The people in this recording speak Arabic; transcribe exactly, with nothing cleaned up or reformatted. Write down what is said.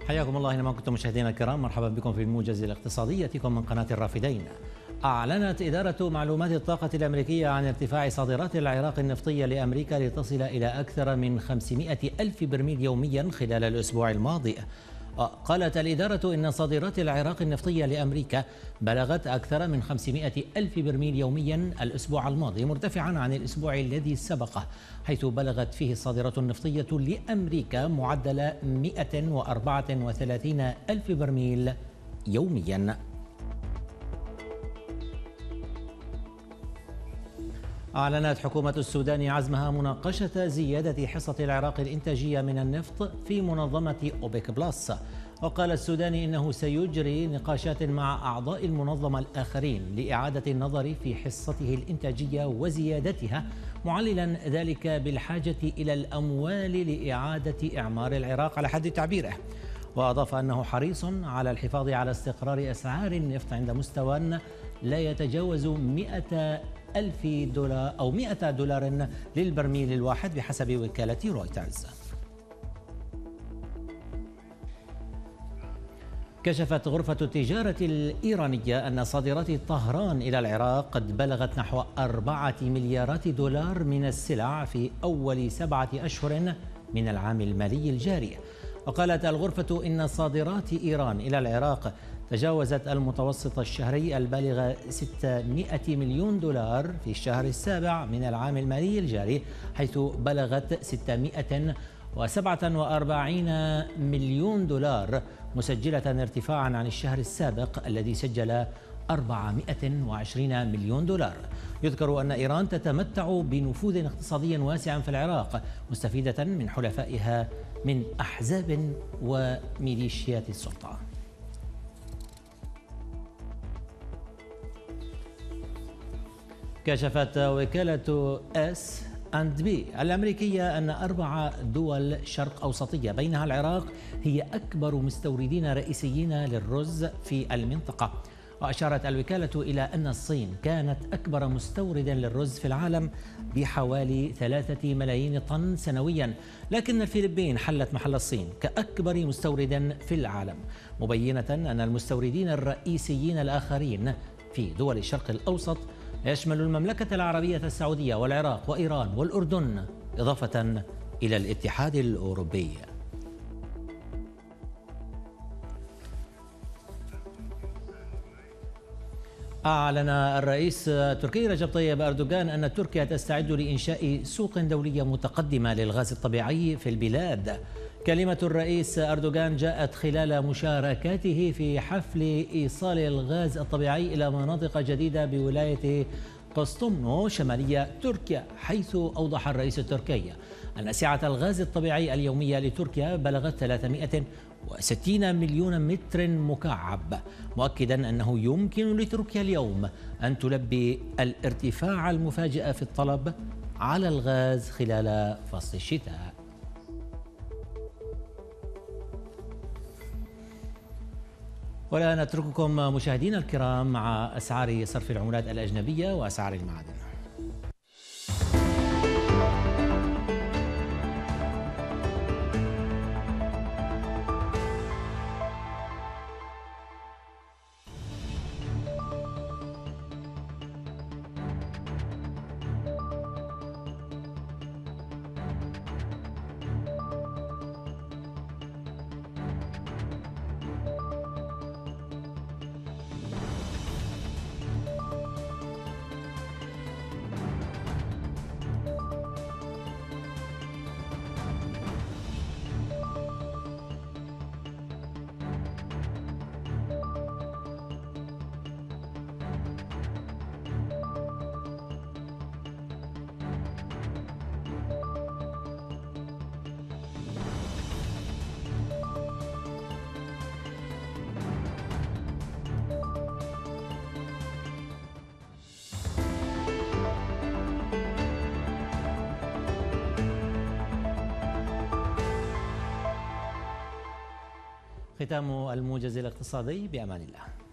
حياكم الله أينما كنتم مشاهدينا الكرام، مرحبا بكم في الموجز الاقتصادي يأتيكم من قناة الرافدين. أعلنت إدارة معلومات الطاقة الأمريكية عن ارتفاع صادرات العراق النفطية لأمريكا لتصل إلى أكثر من خمسمائة ألف برميل يوميا خلال الأسبوع الماضي. قالت الإدارة إن صادرات العراق النفطية لأمريكا بلغت أكثر من خمسمائة ألف برميل يوميا الأسبوع الماضي، مرتفعا عن الأسبوع الذي سبقه، حيث بلغت فيه الصادرات النفطية لأمريكا معدل مائة وأربعة وثلاثين ألف برميل يوميا. أعلنت حكومة السودان عزمها مناقشة زيادة حصة العراق الإنتاجية من النفط في منظمة أوبك بلس. وقال السوداني إنه سيجري نقاشات مع أعضاء المنظمة الآخرين لإعادة النظر في حصته الإنتاجية وزيادتها، معللا ذلك بالحاجة إلى الأموال لإعادة إعمار العراق على حد تعبيره. وأضاف أنه حريص على الحفاظ على استقرار أسعار النفط عند مستوى لا يتجاوز مائة ألف دولار أو مائة دولار للبرميل الواحد بحسب وكالة رويترز. كشفت غرفة التجارة الإيرانية أن صادرات طهران إلى العراق قد بلغت نحو أربعة مليارات دولار من السلع في أول سبعة أشهر من العام المالي الجاري. وقالت الغرفة إن صادرات إيران إلى العراق تجاوزت المتوسط الشهري البالغ ستمائة مليون دولار في الشهر السابع من العام المالي الجاري، حيث بلغت ستمائة وسبعة وأربعين مليون دولار، مسجلة ارتفاعا عن الشهر السابق الذي سجل أربعمائة وعشرين مليون دولار. يذكر أن إيران تتمتع بنفوذ اقتصادي واسع في العراق، مستفيدة من حلفائها من أحزاب وميليشيات السلطة. كشفت وكالة اس اند بي الأمريكية أن أربع دول شرق أوسطية بينها العراق هي أكبر مستوردين رئيسيين للرز في المنطقة. وأشارت الوكالة إلى أن الصين كانت أكبر مستورد للرز في العالم بحوالي ثلاثة ملايين طن سنويا، لكن الفلبين حلت محل الصين كأكبر مستورد في العالم، مبينة أن المستوردين الرئيسيين الآخرين في دول الشرق الأوسط يشمل المملكة العربية السعودية والعراق وإيران والأردن، إضافة إلى الاتحاد الأوروبي. أعلن الرئيس التركي رجب طيب أردوغان أن تركيا تستعد لإنشاء سوق دولية متقدمة للغاز الطبيعي في البلاد. كلمة الرئيس أردوغان جاءت خلال مشاركته في حفل إيصال الغاز الطبيعي إلى مناطق جديدة بولاية قسطنطينية شمالية تركيا، حيث أوضح الرئيس التركي أن سعة الغاز الطبيعي اليومية لتركيا بلغت ثلاثمائة وستين مليون متر مكعب، مؤكدا أنه يمكن لتركيا اليوم أن تلبي الارتفاع المفاجئ في الطلب على الغاز خلال فصل الشتاء. ولا نترككم مشاهدينا الكرام مع أسعار صرف العملات الأجنبية وأسعار المعادن. ختام الموجز الاقتصادي، بأمان الله.